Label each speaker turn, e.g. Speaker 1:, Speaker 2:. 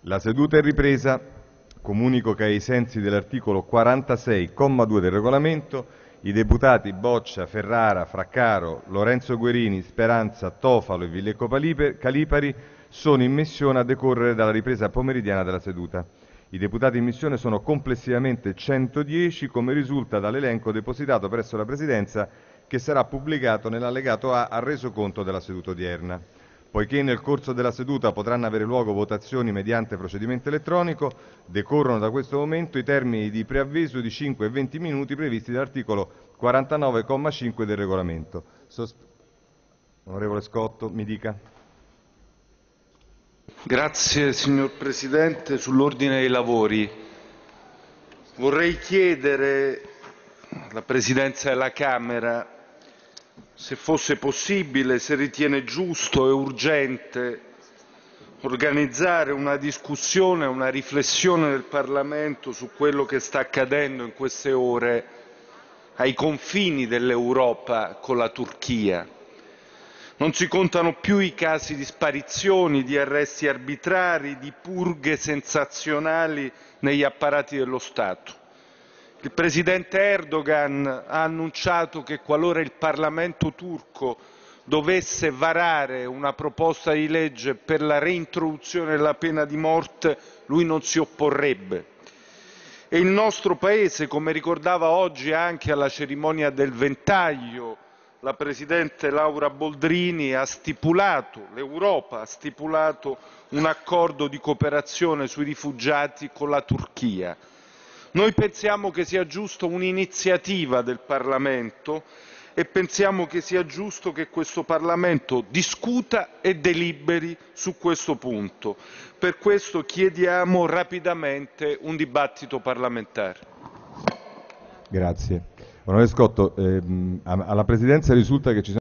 Speaker 1: La seduta è ripresa. Comunico che ai sensi dell'articolo 46, comma 2 del Regolamento, i deputati Boccia, Ferrara, Fraccaro, Lorenzo Guerini, Speranza, Tofalo e Villecco Calipari sono in missione a decorrere dalla ripresa pomeridiana della seduta. I deputati in missione sono complessivamente 110, come risulta dall'elenco depositato presso la Presidenza, che sarà pubblicato nell'allegato A al resoconto della seduta odierna. Poiché nel corso della seduta potranno avere luogo votazioni mediante procedimento elettronico, decorrono da questo momento i termini di preavviso di 5 e 20 minuti previsti dall'articolo 49,5 del Regolamento. Onorevole Scotto, mi dica.
Speaker 2: Grazie signor Presidente. Sull'ordine dei lavori vorrei chiedere alla Presidenza della Camera se fosse possibile, se ritiene giusto e urgente organizzare una discussione, una riflessione del Parlamento su quello che sta accadendo in queste ore ai confini dell'Europa con la Turchia. Non si contano più i casi di sparizioni, di arresti arbitrari, di purghe sensazionali negli apparati dello Stato. Il Presidente Erdogan ha annunciato che qualora il Parlamento turco dovesse varare una proposta di legge per la reintroduzione della pena di morte, lui non si opporrebbe. E il nostro Paese, come ricordava oggi anche alla cerimonia del ventaglio la Presidente Laura Boldrini, l'Europa ha stipulato un accordo di cooperazione sui rifugiati con la Turchia. Noi pensiamo che sia giusto un'iniziativa del Parlamento e pensiamo che sia giusto che questo Parlamento discuta e deliberi su questo punto. Per questo chiediamo rapidamente un dibattito parlamentare.
Speaker 1: Grazie. Onorevole Scotto, alla Presidenza risulta che ci sono